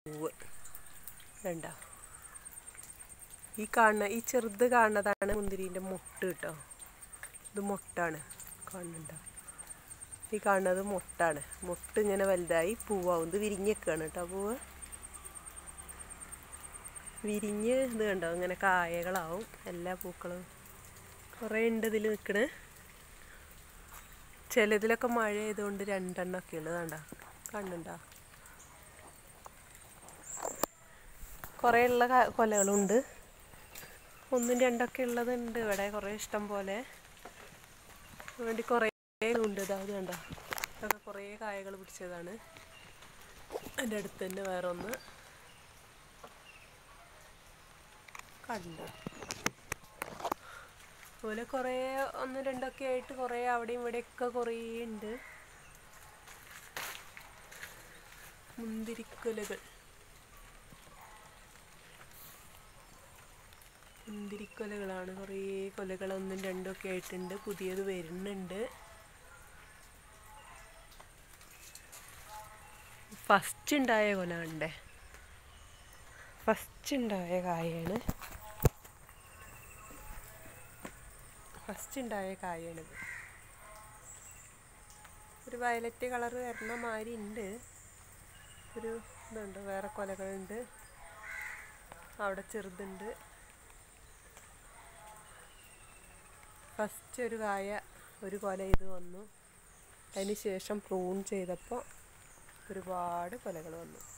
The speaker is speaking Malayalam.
പൂവ് വേണ്ട. ഈ ചെറുത് കാണുന്നതാണ് മുന്തിരീൻ്റെ മുട്ട് കേട്ടോ. ഇത് മുട്ടാണ്, കാണുന്നുണ്ടോ? ഈ കാണുന്നത് മുട്ടാണ്. മുട്ട് ഇങ്ങനെ വലുതായി പൂവാവും. ഇത് വിരിഞ്ഞൊക്കെയാണ് കേട്ടോ. പൂവ് വിരിഞ്ഞ് ഇത് കണ്ടോ, ഇങ്ങനെ കായകളാവും. എല്ലാ പൂക്കളും കുറേ ഉണ്ട് ഇതിൽ നിൽക്കണേ. ചിലതിലൊക്കെ മഴ ആയതുകൊണ്ട് രണ്ടെണ്ണമൊക്കെ ഉള്ളത് കണ്ടോ, കാണുന്നുണ്ടോ? കുറേ ഉള്ള കൊലകളുണ്ട്, ഒന്നും രണ്ടൊക്കെ ഉള്ളതുണ്ട് ഇവിടെ. കുറേ ഇഷ്ടം പോലെ വേണ്ടി കുറേ ഉണ്ട്. ഇതാത് കണ്ടോ, ഇതൊക്കെ കുറേ കായകൾ പിടിച്ചതാണ്. എൻ്റെ അടുത്ത് തന്നെ വേറെ ഒന്ന് കണ്ടു. അതുപോലെ കുറേ ഒന്ന് രണ്ടൊക്കെ ആയിട്ട് കുറേ അവിടെയും ഇവിടെയൊക്കെ കുറേ ഉണ്ട് മുന്തിരിക്കൊലകൾ. മുന്തിരിക്കൊലകളാണ്, കുറേ കൊലകൾ ഒന്നും രണ്ടും ഒക്കെ ആയിട്ടുണ്ട്. പുതിയത് വരുന്നുണ്ട്. ഫസ്റ്റ് ഉണ്ടായ കൊല കണ്ടേ, ഫസ്റ്റ് ഉണ്ടായ കായാണ്, ഫസ്റ്റ് ഉണ്ടായ കായാണിത്. ഒരു വയലറ്റ് കളർ വരണ മാതിരി ഉണ്ട്. ഒരു ഇതുണ്ട്, വേറെ കൊലകളുണ്ട്, അവിടെ ചെറുതുണ്ട്. ഫസ്റ്റ് ഒരു കായ, ഒരു കൊല ഇത് വന്നു. അതിന് ശേഷം പ്രൂൺ ചെയ്തപ്പോൾ ഒരുപാട് കൊലകൾ വന്നു.